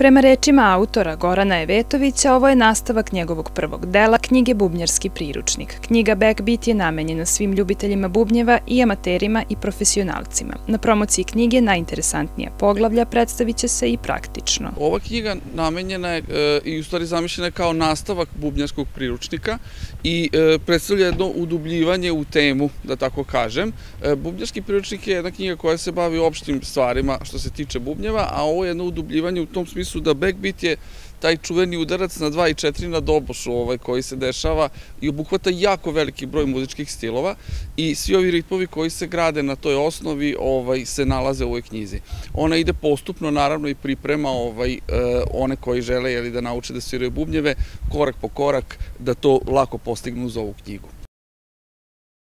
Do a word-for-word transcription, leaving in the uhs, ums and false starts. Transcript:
Prema rečima autora Gorana Evetovića, ovo je nastavak njegovog prvog dela, knjige Bubnjarski priručnik. Knjiga Backbeat je namenjena svim ljubiteljima bubnjeva i amaterima i profesionalcima. Na promociji knjige najinteresantnija poglavlja predstavit će se i praktično. Ova knjiga namenjena je i u stvari zamišljena je kao nastavak Bubnjarskog priručnika i predstavlja jedno udubljivanje u temu, da tako kažem. Bubnjarski priručnik je jedna knjiga koja se bavi opštim stvarima što se tiče bubnjeva, a ovo je jedno udubljivanje u tom smislu da backbeat je taj čuveni udarac na dva i četiri na dobošu koji se dešava i obuhvata jako veliki broj muzičkih stilova i svi ovi ritmovi koji se grade na toj osnovi se nalaze u ovoj knjizi. Ona ide postupno, naravno, i priprema one koji žele da nauče da sviraju bubnjeve, korak po korak, da to lako postignu uz ovu knjigu.